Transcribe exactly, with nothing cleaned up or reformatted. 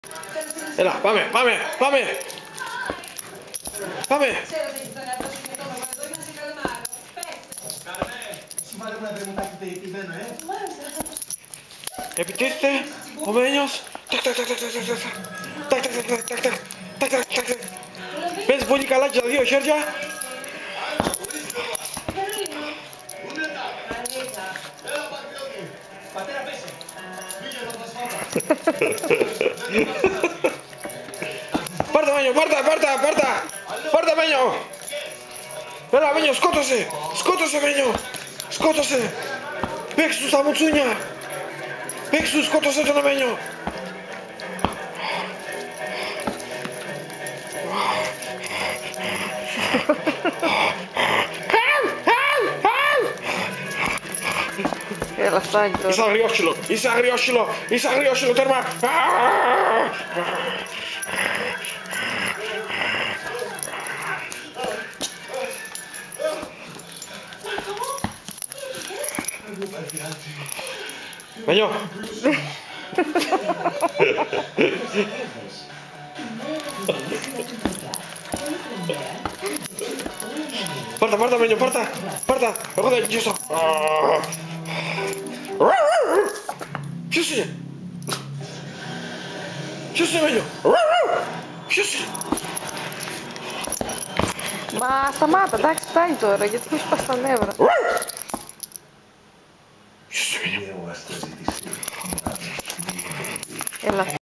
Έλα, πάμε, πάμε, πάμε. Πάμε. Επιτίθεται ο Μένιος. Τακ, τακ, τακ, τακ, τακ, τακ, τακ, τακ, τακ, τακ, τακ, τακ. Παίζει πολύ καλά και τα δύο χέρια. Πάρτα Μένιο, πάρτα, πάρτα, πάρτα. Πάρτα Μένιο. Έλα Μένιο, σκότωσε. Σκότωσε Μένιο. Σκότωσε. Παίξ' του στα μουτσούνια. Παίξ' του, σκότωσε τον Μένιο. Έλα, φτάνει τώρα. Είσαι αγριόχυλο, είσαι αγριόχυλο, είσαι αγριόχυλο, τέρμα. Μένιο. Πάρτα, πάρτα Μένιο, πάρτα, πάρτα. Εγώ θα γυρίσω. Ποιος είναι? Ποιος είναι Μένιο? Ποιος είναι? Μα σταμάτα, εντάξει, φτάνει τώρα, γιατί μου σπάς τα νεύρα.